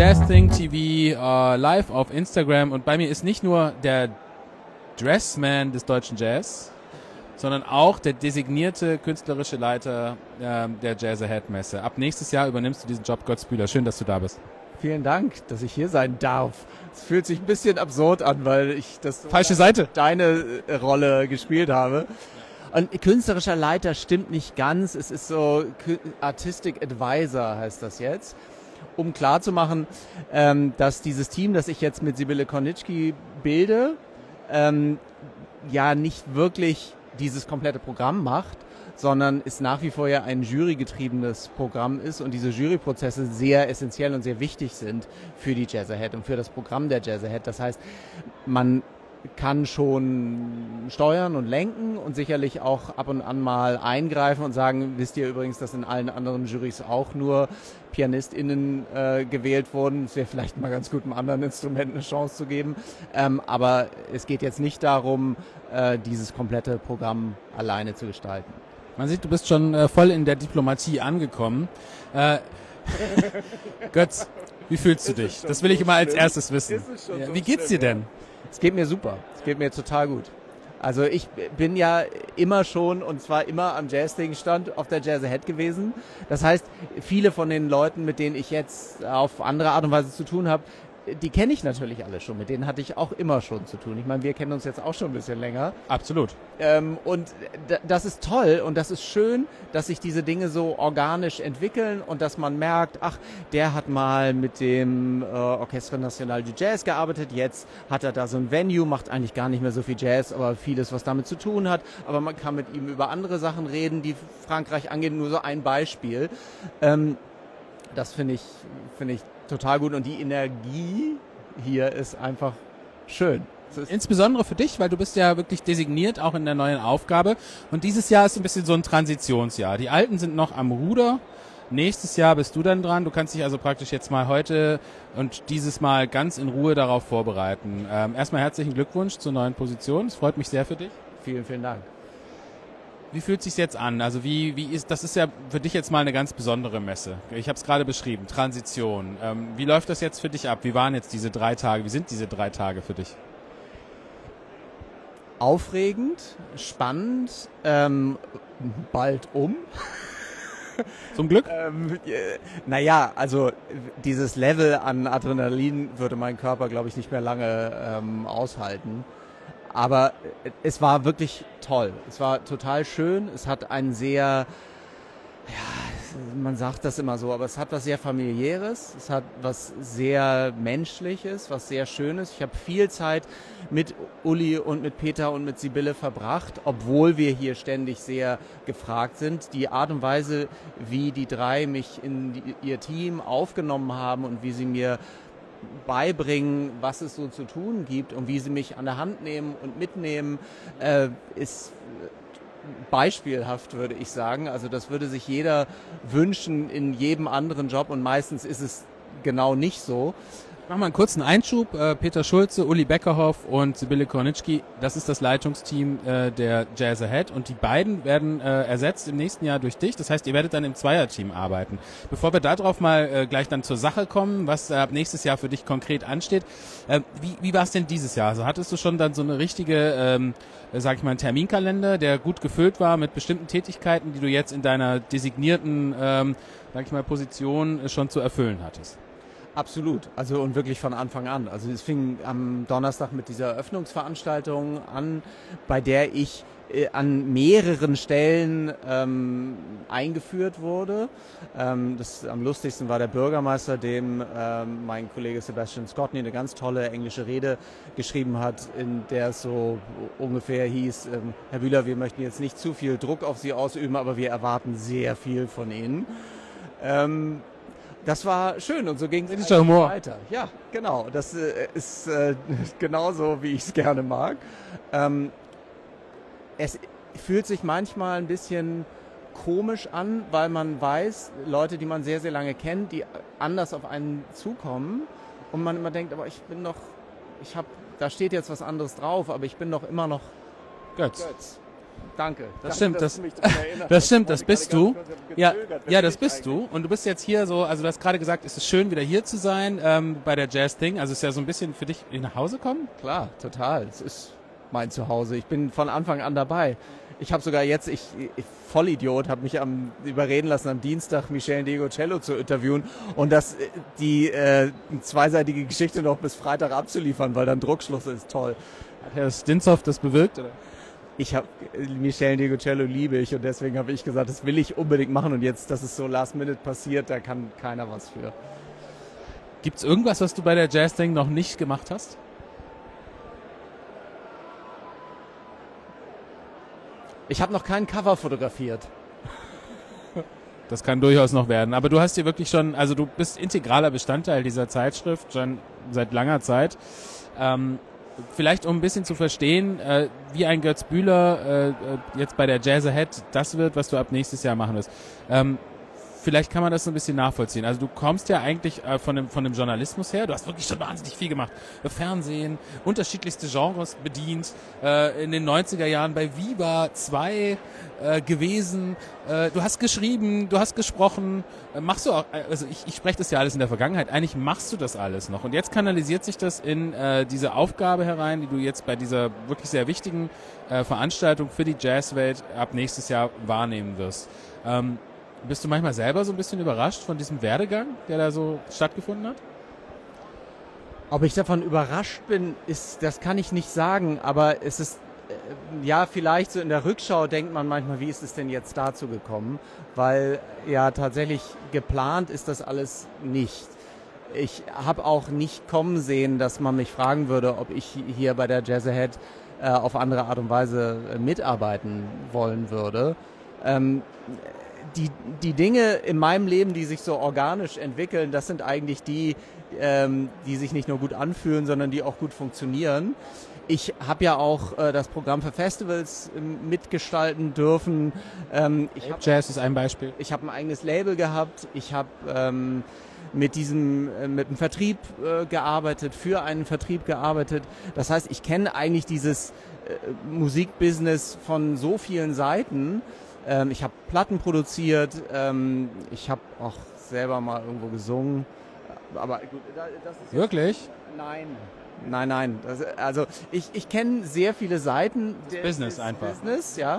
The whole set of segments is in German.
Jazzthing TV live auf Instagram und bei mir ist nicht nur der Dressman des deutschen Jazz, sondern auch der designierte künstlerische Leiter der Jazz Ahead Messe. Ab nächstes Jahr übernimmst du diesen Job, Götz Bühler. Schön, dass du da bist. Vielen Dank, dass ich hier sein darf. Es fühlt sich ein bisschen absurd an, weil ich das falsche Seite deine Rolle gespielt habe. Und künstlerischer Leiter stimmt nicht ganz. Es ist so Artistic Advisor heißt das jetzt. Um klarzumachen, dass dieses Team, das ich jetzt mit Sibylle Kornitschki bilde, ja nicht wirklich dieses komplette Programm macht, sondern es nach wie vor ja ein jurygetriebenes Programm ist und diese Juryprozesse sehr essentiell und sehr wichtig sind für die Jazz Ahead und für das Programm der Jazz Ahead. Das heißt, man kann schon steuern und lenken und sicherlich auch ab und an mal eingreifen und sagen, wisst ihr übrigens, dass in allen anderen Jurys auch nur PianistInnen gewählt wurden. Es wäre vielleicht mal ganz gut, einem anderen Instrument eine Chance zu geben. Aber es geht jetzt nicht darum, dieses komplette Programm alleine zu gestalten. Man sieht, du bist schon voll in der Diplomatie angekommen. Götz, wie fühlst du dich? Das will ich immer als erstes wissen. Wie geht's dir denn? Es geht mir super. Es geht mir total gut. Also ich bin ja immer schon, und zwar immer am Jazzthing-Stand auf der Jazz Ahead gewesen. Das heißt, viele von den Leuten, mit denen ich jetzt auf andere Art und Weise zu tun habe, die kenne ich natürlich alle schon. Mit denen hatte ich auch immer schon zu tun. Ich meine, wir kennen uns jetzt auch schon ein bisschen länger. Absolut. Und das ist toll und das ist schön, dass sich diese Dinge so organisch entwickeln und dass man merkt, ach, der hat mal mit dem Orchestre National du Jazz gearbeitet, jetzt hat er da so ein Venue, macht eigentlich gar nicht mehr so viel Jazz, aber vieles, was damit zu tun hat. Aber man kann mit ihm über andere Sachen reden, die Frankreich angehen. Nur so ein Beispiel. Das finde ich total gut und die Energie hier ist einfach schön. Insbesondere für dich, weil du bist ja wirklich designiert, auch in der neuen Aufgabe. Und dieses Jahr ist ein bisschen so ein Transitionsjahr. Die Alten sind noch am Ruder. Nächstes Jahr bist du dann dran. Du kannst dich also praktisch jetzt mal heute und dieses Mal ganz in Ruhe darauf vorbereiten. Erstmal herzlichen Glückwunsch zur neuen Position. Es freut mich sehr für dich. Vielen, vielen Dank. Wie fühlt es sich jetzt an? Also das ist ja für dich jetzt mal eine ganz besondere Messe. Ich habe es gerade beschrieben, Transition. Wie läuft das jetzt für dich ab? Wie waren jetzt diese 3 Tage? Wie sind diese 3 Tage für dich? Aufregend, spannend, bald um. Zum Glück? Naja, also dieses Level an Adrenalin würde mein Körper, glaube ich, nicht mehr lange aushalten. Aber es war wirklich toll. Es war total schön. Es hat ein sehr, ja, man sagt das immer so, aber es hat was sehr Familiäres. Es hat was sehr Menschliches, was sehr Schönes. Ich habe viel Zeit mit Uli und mit Peter und mit Sibylle verbracht, obwohl wir hier ständig sehr gefragt sind. Die Art und Weise, wie die 3 mich in ihr Team aufgenommen haben und wie sie mir beibringen, was es so zu tun gibt und wie sie mich an der Hand nehmen und mitnehmen, ist beispielhaft, würde ich sagen. Also das würde sich jeder wünschen in jedem anderen Job und meistens ist es genau nicht so. Ich mache mal einen kurzen Einschub. Peter Schulze, Uli Beckerhoff und Sibylle Kornitschki, das ist das Leitungsteam der Jazz Ahead und die beiden werden ersetzt im nächsten Jahr durch dich. Das heißt, ihr werdet dann im Zweierteam arbeiten. Bevor wir darauf mal gleich dann zur Sache kommen, was ab nächstes Jahr für dich konkret ansteht, wie war es denn dieses Jahr? Also hattest du schon dann so eine richtige, sag ich mal, einen Terminkalender, der gut gefüllt war mit bestimmten Tätigkeiten, die du jetzt in deiner designierten, sag ich mal, Position schon zu erfüllen hattest? Absolut, also und wirklich von Anfang an. Also es fing am Donnerstag mit dieser Eröffnungsveranstaltung an, bei der ich an mehreren Stellen eingeführt wurde. Das am lustigsten war der Bürgermeister, dem mein Kollege Sebastian Scotney eine ganz tolle englische Rede geschrieben hat, in der es so ungefähr hieß, Herr Bühler, wir möchten jetzt nicht zu viel Druck auf Sie ausüben, aber wir erwarten sehr viel von Ihnen. Das war schön und so ging es weiter. Ja, genau. Das ist genauso, wie ich es gerne mag. Es fühlt sich manchmal ein bisschen komisch an, weil man weiß, Leute, die man sehr, sehr lange kennt, die anders auf einen zukommen und man immer denkt, aber da steht jetzt was anderes drauf, aber ich bin doch immer noch Götz. Danke. Das stimmt, das stimmt, das bist du. Ja, das bist du. Und du bist jetzt hier so, also du hast gerade gesagt, es ist schön, wieder hier zu sein, bei der Jazz Thing. Also es ist ja so ein bisschen für dich nach Hause kommen? Klar, total. Es ist mein Zuhause. Ich bin von Anfang an dabei. Ich habe sogar jetzt, ich Vollidiot, habe mich überreden lassen, am Dienstag Michel Degocello zu interviewen und die zweiseitige Geschichte noch bis Freitag abzuliefern, weil dann Druckschluss ist. Toll. Hat Herr Stinzow das bewirkt, oder? Ich habe Michel Degocello liebe ich und deswegen habe ich gesagt, das will ich unbedingt machen und jetzt, dass es so last minute passiert, da kann keiner was für. Gibt's irgendwas, was du bei der Jazz Thing noch nicht gemacht hast? Ich habe noch kein Cover fotografiert. Das kann durchaus noch werden. Aber du hast hier wirklich schon, also du bist integraler Bestandteil dieser Zeitschrift schon seit langer Zeit. Vielleicht um ein bisschen zu verstehen, wie ein Götz Bühler jetzt bei der Jazz Ahead das wird, was du ab nächstes Jahr machen wirst. Vielleicht kann man das so ein bisschen nachvollziehen. Also du kommst ja eigentlich von dem Journalismus her. Du hast wirklich schon wahnsinnig viel gemacht. Fernsehen, unterschiedlichste Genres bedient. In den 90er Jahren bei Viva 2 gewesen. Du hast geschrieben, du hast gesprochen. Machst du auch, also ich spreche das ja alles in der Vergangenheit. Eigentlich machst du das alles noch. Und jetzt kanalisiert sich das in diese Aufgabe herein, die du jetzt bei dieser wirklich sehr wichtigen Veranstaltung für die Jazzwelt ab nächstes Jahr wahrnehmen wirst. Bist du manchmal selber so ein bisschen überrascht von diesem Werdegang, der da so stattgefunden hat? Ob ich davon überrascht bin, das kann ich nicht sagen, aber es ist, ja, vielleicht so in der Rückschau denkt man manchmal, wie ist es denn jetzt dazu gekommen? Weil ja tatsächlich geplant ist das alles nicht. Ich habe auch nicht kommen sehen, dass man mich fragen würde, ob ich hier bei der Jazz Ahead auf andere Art und Weise mitarbeiten wollen würde. Die Dinge in meinem Leben, die sich so organisch entwickeln, das sind eigentlich die sich nicht nur gut anfühlen, sondern die auch gut funktionieren. Ich habe ja auch das Programm für Festivals mitgestalten dürfen. Jazz ist ein Beispiel. Ich habe ein eigenes Label gehabt. Ich habe mit dem Vertrieb gearbeitet, für einen Vertrieb gearbeitet. Das heißt, ich kenne eigentlich dieses Musikbusiness von so vielen Seiten. Ich habe Platten produziert, ich habe auch selber mal irgendwo gesungen, aber gut, das ist wirklich? Nein. Also ich kenne sehr viele Seiten des Business einfach. Business, ja.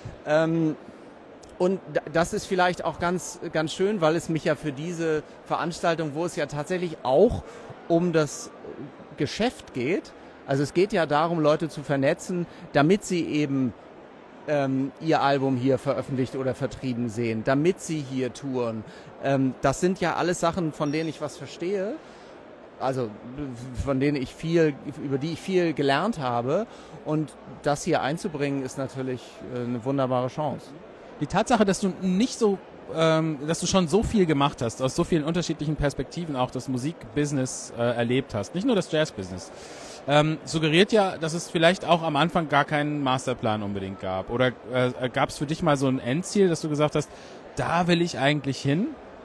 Und das ist vielleicht auch ganz, ganz schön, weil es mich ja für diese Veranstaltung, wo es ja tatsächlich auch um das Geschäft geht, also es geht ja darum, Leute zu vernetzen, damit sie eben ihr Album hier veröffentlicht oder vertrieben sehen, damit sie hier touren. Das sind ja alles Sachen, von denen ich was verstehe, also über die ich viel gelernt habe. Und das hier einzubringen, ist natürlich eine wunderbare Chance. Die Tatsache, dass du dass du schon so viel gemacht hast, aus so vielen unterschiedlichen Perspektiven auch das Musikbusiness erlebt hast, nicht nur das Jazzbusiness, suggeriert ja, dass es vielleicht auch am Anfang gar keinen Masterplan unbedingt gab. Oder gab es für dich mal so ein Endziel, dass du gesagt hast, da will ich eigentlich hin?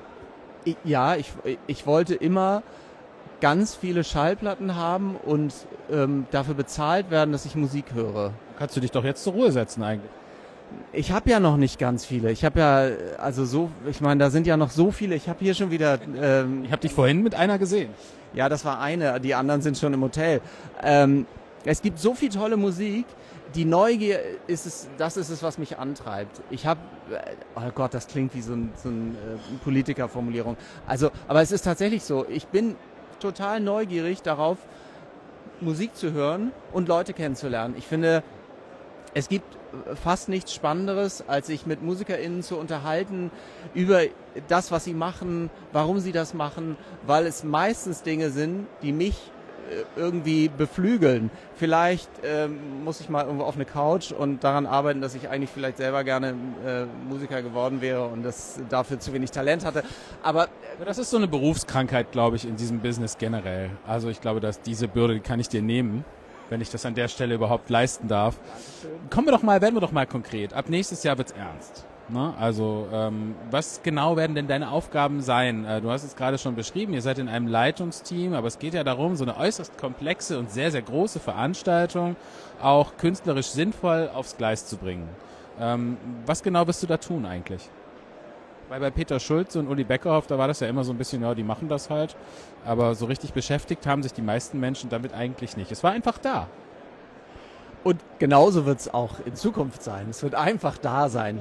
Ich wollte immer ganz viele Schallplatten haben und dafür bezahlt werden, dass ich Musik höre. Kannst du dich doch jetzt zur Ruhe setzen eigentlich? Ich habe ja noch nicht ganz viele. Ich habe ja, ich meine, da sind ja noch so viele. Ich habe hier schon wieder... ich habe dich vorhin mit einer gesehen. Ja, das war eine. Die anderen sind schon im Hotel. Es gibt so viel tolle Musik. Die Neugier das ist es, was mich antreibt. Ich habe, oh Gott, das klingt wie so eine Politikerformulierung. Also, aber es ist tatsächlich so. Ich bin total neugierig darauf, Musik zu hören und Leute kennenzulernen. Ich finde, es gibt fast nichts Spannenderes, als sich mit MusikerInnen zu unterhalten über das, was sie machen, warum sie das machen, weil es meistens Dinge sind, die mich irgendwie beflügeln. Vielleicht muss ich mal irgendwo auf eine Couch und daran arbeiten, dass ich eigentlich vielleicht selber gerne Musiker geworden wäre und das dafür zu wenig Talent hatte. Aber das ist so eine Berufskrankheit, glaube ich, in diesem Business generell. Also ich glaube, dass diese Bürde, die kann ich dir nehmen, wenn ich das an der Stelle überhaupt leisten darf. Werden wir doch mal konkret. Ab nächstes Jahr wird's ernst. Ne? Also was genau werden denn deine Aufgaben sein? Du hast es gerade schon beschrieben, ihr seid in einem Leitungsteam, aber es geht ja darum, so eine äußerst komplexe und sehr, sehr große Veranstaltung auch künstlerisch sinnvoll aufs Gleis zu bringen. Was genau wirst du da tun eigentlich? Weil bei Peter Schulze und Uli Beckerhoff, da war das ja immer so ein bisschen, ja, die machen das halt, aber so richtig beschäftigt haben sich die meisten Menschen damit eigentlich nicht. Es war einfach da. Und genauso wird es auch in Zukunft sein. Es wird einfach da sein.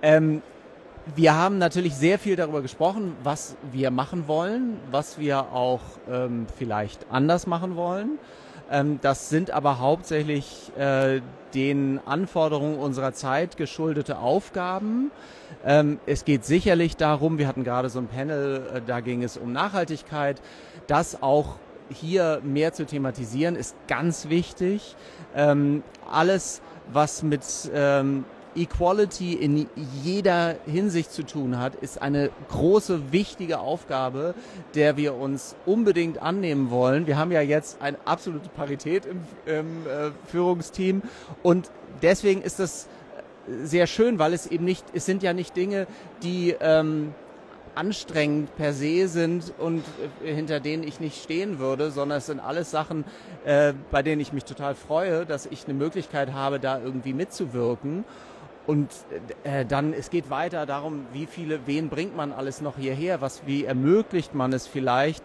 Wir haben natürlich sehr viel darüber gesprochen, was wir machen wollen, was wir auch vielleicht anders machen wollen. Das sind aber hauptsächlich den Anforderungen unserer Zeit geschuldete Aufgaben. Es geht sicherlich darum, wir hatten gerade so ein Panel, da ging es um Nachhaltigkeit, das auch hier mehr zu thematisieren, ist ganz wichtig. Alles, was mit Equality in jeder Hinsicht zu tun hat, ist eine große, wichtige Aufgabe, der wir uns unbedingt annehmen wollen. Wir haben ja jetzt eine absolute Parität im Führungsteam und deswegen ist das sehr schön, weil es sind ja nicht Dinge, die anstrengend per se sind und hinter denen ich nicht stehen würde, sondern es sind alles Sachen, bei denen ich mich total freue, dass ich eine Möglichkeit habe, da irgendwie mitzuwirken. Und dann, es geht weiter darum, wen bringt man alles noch hierher, wie ermöglicht man es vielleicht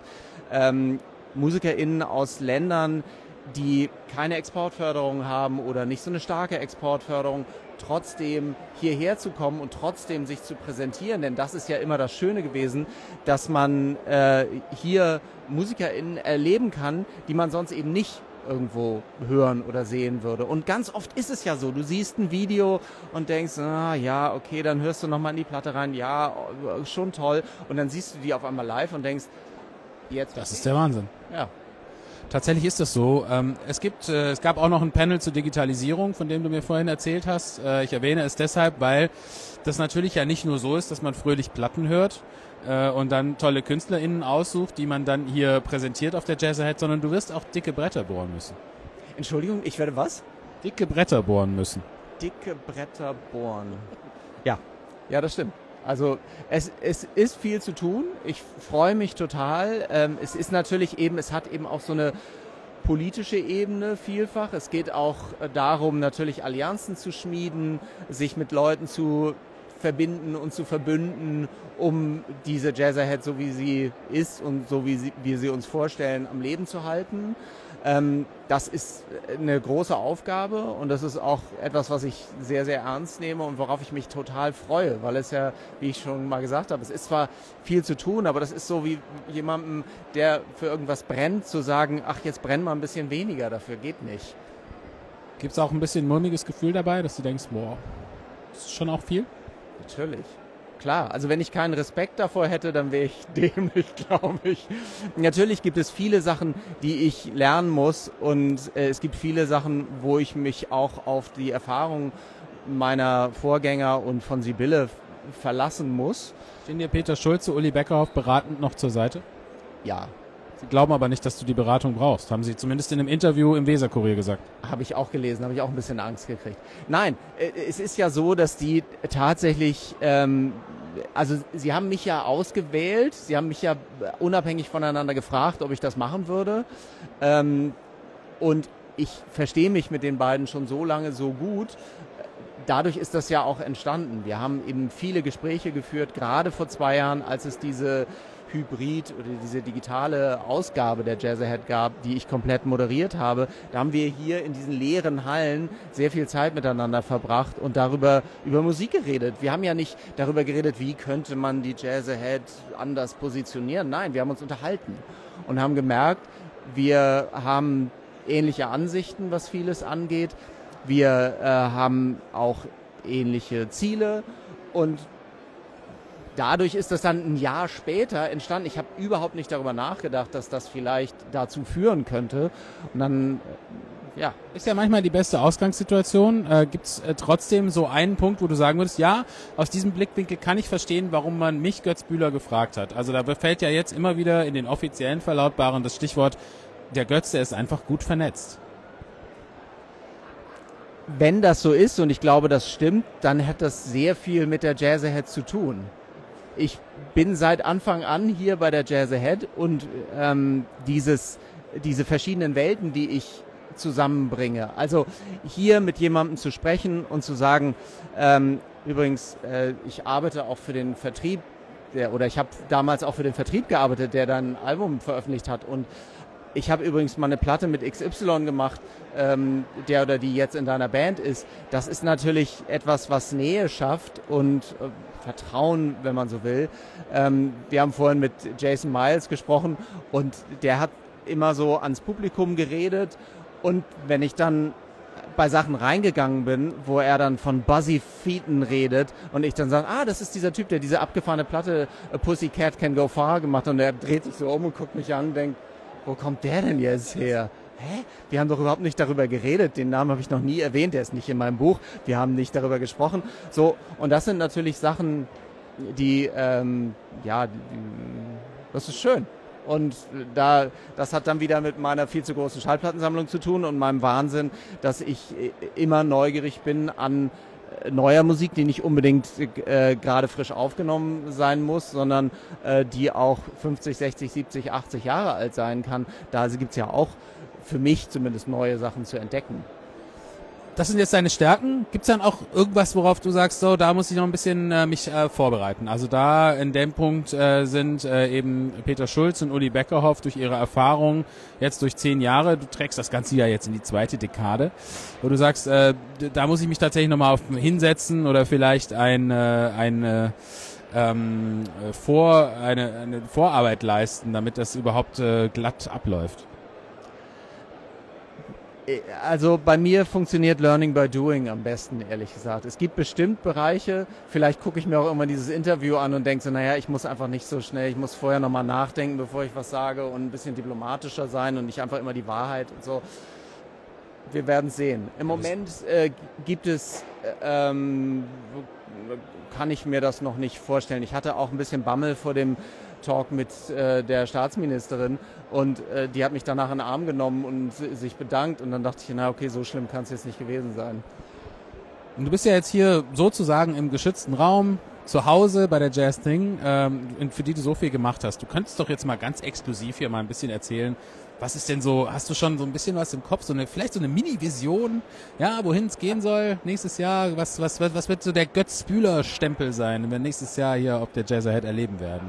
MusikerInnen aus Ländern, die keine Exportförderung haben oder nicht so eine starke Exportförderung, trotzdem hierher zu kommen und trotzdem sich zu präsentieren. Denn das ist ja immer das Schöne gewesen, dass man hier MusikerInnen erleben kann, die man sonst eben nicht irgendwo hören oder sehen würde. Und ganz oft ist es ja so, du siehst ein Video und denkst, ja, okay, dann hörst du nochmal in die Platte rein, ja, schon toll. Und dann siehst du die auf einmal live und denkst, jetzt. Das ist der Wahnsinn. Ja. Tatsächlich ist das so. Es gab auch noch ein Panel zur Digitalisierung, von dem du mir vorhin erzählt hast. Ich erwähne es deshalb, weil das natürlich ja nicht nur so ist, dass man fröhlich Platten hört und dann tolle KünstlerInnen aussucht, die man dann hier präsentiert auf der Jazzerhead, sondern du wirst auch dicke Bretter bohren müssen. Entschuldigung, ich werde was? Dicke Bretter bohren müssen. Dicke Bretter bohren. Ja, das stimmt. Also es ist viel zu tun. Ich freue mich total. Es ist natürlich es hat eben auch so eine politische Ebene vielfach. Es geht auch darum, natürlich Allianzen zu schmieden, sich mit Leuten zu verbinden und zu verbünden, um diese Jazzerhead, so wie sie ist und so wie wir sie uns vorstellen, am Leben zu halten. Das ist eine große Aufgabe und das ist auch etwas, was ich sehr, sehr ernst nehme und worauf ich mich total freue, weil es ja, wie ich schon mal gesagt habe, es ist zwar viel zu tun, aber das ist so wie jemandem, der für irgendwas brennt, zu sagen, ach, jetzt brenn mal ein bisschen weniger, dafür geht nicht. Gibt es auch ein bisschen ein mulmiges Gefühl dabei, dass du denkst, boah, das ist schon auch viel? Natürlich. Klar, also wenn ich keinen Respekt davor hätte, dann wäre ich dämlich, glaube ich. Natürlich gibt es viele Sachen, die ich lernen muss und es gibt viele Sachen, wo ich mich auch auf die Erfahrung meiner Vorgänger und von Sibylle verlassen muss. Stehen dir Peter Schulze, Uli Beckerhoff beratend noch zur Seite? Ja. Sie glauben aber nicht, dass du die Beratung brauchst, haben Sie zumindest in einem Interview im Weser-Kurier gesagt. Habe ich auch gelesen, habe ich auch ein bisschen Angst gekriegt. Nein, es ist ja so, dass die tatsächlich, also sie haben mich ja ausgewählt, sie haben mich ja unabhängig voneinander gefragt, ob ich das machen würde. Und ich verstehe mich mit den beiden schon so lange so gut. Dadurch ist das ja auch entstanden. Wir haben eben viele Gespräche geführt, gerade vor 2 Jahren, als es diese Hybrid oder diese digitale Ausgabe der Jazzerhead gab, die ich komplett moderiert habe. Da haben wir hier in diesen leeren Hallen sehr viel Zeit miteinander verbracht und über Musik geredet. Wir haben ja nicht darüber geredet, wie könnte man die Jazzerhead anders positionieren. Nein, wir haben uns unterhalten und haben gemerkt, wir haben ähnliche Ansichten, was vieles angeht. Wir haben auch ähnliche Ziele und dadurch ist das dann ein Jahr später entstanden. Ich habe überhaupt nicht darüber nachgedacht, dass das vielleicht dazu führen könnte. Und dann, ja. Ist ja manchmal die beste Ausgangssituation. Gibt es trotzdem so einen Punkt, wo du sagen würdest, ja, aus diesem Blickwinkel kann ich verstehen, warum man mich, Götz Bühler, gefragt hat. Also da fällt ja jetzt immer wieder in den offiziellen Verlautbarungen das Stichwort, der Götz, der ist einfach gut vernetzt. wenn das so ist, und ich glaube, das stimmt, dann hat das sehr viel mit der Jazz Ahead zu tun. Ich bin seit Anfang an hier bei der Jazz Ahead und diese verschiedenen Welten, die ich zusammenbringe. Also hier mit jemandem zu sprechen und zu sagen, übrigens, ich arbeite auch für den Vertrieb, ich habe damals auch für den Vertrieb gearbeitet, der dann ein Album veröffentlicht hat, und ich habe übrigens mal eine Platte mit XY gemacht, der oder die jetzt in deiner Band ist. Das ist natürlich etwas, was Nähe schafft und Vertrauen, wenn man so will. Wir haben vorhin mit Jason Miles gesprochen und der hat immer so ans Publikum geredet, und wenn ich dann bei Sachen reingegangen bin, wo er dann von Buzzy Featon redet und ich dann sage, das ist dieser Typ, der diese abgefahrene Platte A Pussycat Can Go Far gemacht hat, und er dreht sich so um und guckt mich an und denkt, wo kommt der denn jetzt her? Hä? Wir haben doch überhaupt nicht darüber geredet, den Namen habe ich noch nie erwähnt, der ist nicht in meinem Buch, wir haben nicht darüber gesprochen. So, und das sind natürlich Sachen, die, das ist schön. Und das hat dann wieder mit meiner viel zu großen Schallplattensammlung zu tun und meinem Wahnsinn, dass ich immer neugierig bin an neuer Musik, die nicht unbedingt gerade frisch aufgenommen sein muss, sondern die auch 50, 60, 70, 80 Jahre alt sein kann. Da gibt es ja auch für mich zumindest neue Sachen zu entdecken. Das sind jetzt deine Stärken. Gibt es dann auch irgendwas, worauf du sagst, so, da muss ich noch ein bisschen mich vorbereiten? Also da in dem Punkt sind eben Peter Schulz und Uli Beckerhoff durch ihre Erfahrung jetzt durch 10 Jahre, du trägst das Ganze ja jetzt in die 2. Dekade, wo du sagst, da muss ich mich tatsächlich nochmal hinsetzen oder vielleicht eine Vorarbeit leisten, damit das überhaupt glatt abläuft. Also bei mir funktioniert Learning by Doing am besten, ehrlich gesagt. Es gibt bestimmt Bereiche, vielleicht gucke ich mir auch immer dieses Interview an und denke so, naja, ich muss einfach nicht so schnell, ich muss vorher nochmal nachdenken, bevor ich was sage, und ein bisschen diplomatischer sein und nicht einfach immer die Wahrheit und so. Wir werden sehen. Im Moment gibt es, kann ich mir das noch nicht vorstellen. Ich hatte auch ein bisschen Bammel vor dem Talk mit der Staatsministerin, und die hat mich danach in den Arm genommen und sich bedankt, und dann dachte ich, na okay, so schlimm kann es jetzt nicht gewesen sein. Und du bist ja jetzt hier sozusagen im geschützten Raum, zu Hause bei der Jazz Thing, für die du so viel gemacht hast. Du könntest doch jetzt mal ganz exklusiv hier mal ein bisschen erzählen, was ist denn so, hast du schon so ein bisschen was im Kopf, vielleicht so eine Mini-Vision, ja, wohin es gehen soll nächstes Jahr? Was wird so der Götz-Bühler-Stempel sein, wenn wir nächstes Jahr hier auf der Jazz Ahead erleben werden?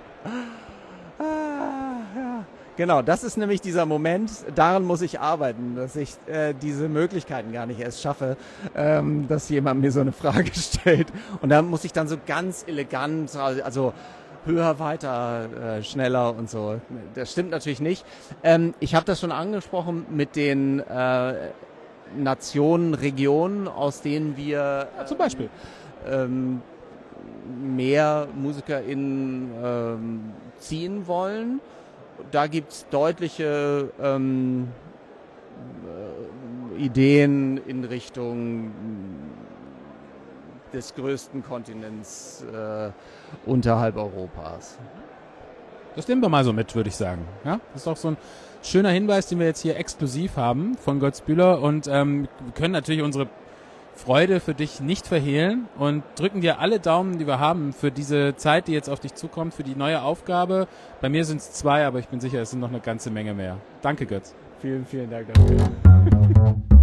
Ja. Genau, das ist nämlich dieser Moment, daran muss ich arbeiten, dass ich diese Möglichkeiten gar nicht erst schaffe, dass jemand mir so eine Frage stellt. Und da muss ich dann so ganz elegant, also höher, weiter, schneller und so. Das stimmt natürlich nicht. Ich habe das schon angesprochen mit den Nationen, Regionen, aus denen wir zum Beispiel mehr MusikerInnen ziehen wollen. Da gibt es deutliche Ideen in Richtung des größten Kontinents unterhalb Europas. Das nehmen wir mal so mit, würde ich sagen. Ja? Das ist auch so ein schöner Hinweis, den wir jetzt hier exklusiv haben von Götz Bühler, und wir können natürlich unsere Freude für dich nicht verhehlen und drücken dir alle Daumen, die wir haben, für diese Zeit, die jetzt auf dich zukommt, für die neue Aufgabe. Bei mir sind es 2, aber ich bin sicher, es sind noch eine ganze Menge mehr. Danke, Götz. Vielen, vielen Dank dafür.